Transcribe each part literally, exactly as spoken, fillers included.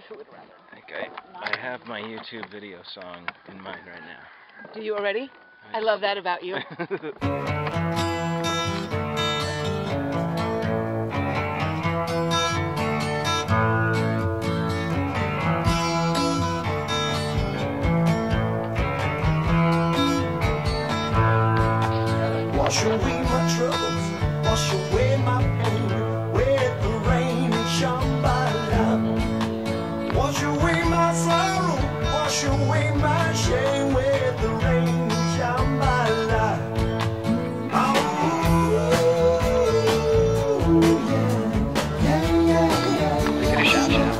who would rather. Okay, I have my YouTube video song in mind right now. Do you already? I love that about you. Wash away my troubles, wash away my pain, with the rain and Shambhala. Wash away my sorrow, wash away my shame, with the rain and Shambhala. Oh, yeah, yeah, yeah, yeah, yeah. Get a shout shout.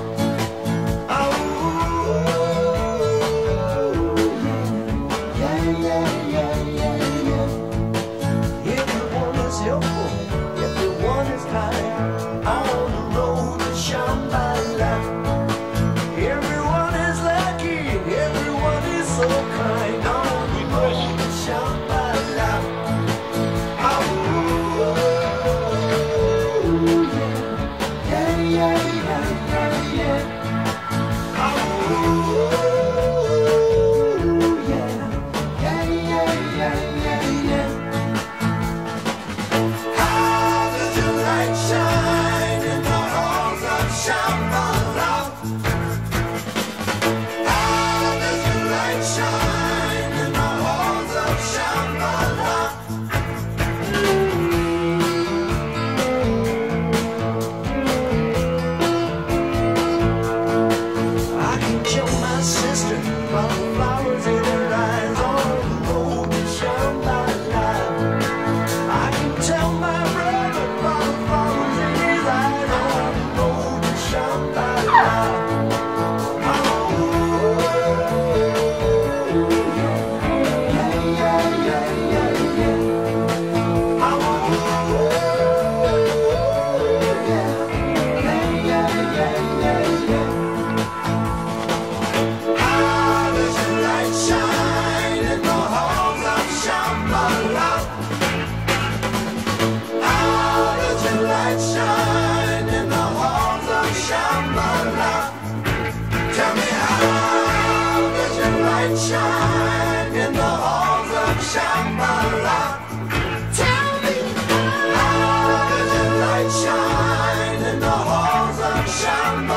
Oh, yeah, yeah, yeah, yeah. Everyone is helpful, everyone is kind, on the road to Shambhala. Everyone is lucky, everyone is so kind, on the road to Shambhala. Oh, yeah, yeah, yeah, yeah, yeah. Oh, yeah, yeah, yeah, yeah, yeah, yeah. Shine in the halls of Shambhala. How does your light shine in the halls of Shambhala? I can tell my sister by the flowers in her eyes on the road to Shambhala. I can tell my brother by the flowers in his eyes on the road to Shambhala. Oh, yeah, yeah, yeah, yeah, yeah. Oh, yeah, yeah, yeah, yeah, yeah. How does your light shine in the halls of Shambhala? How does your light shine in the halls of Shambhala? Tell me, how does your light shine in the halls of Shambhala? Tell me, how does your light shine in the halls of Shambhala?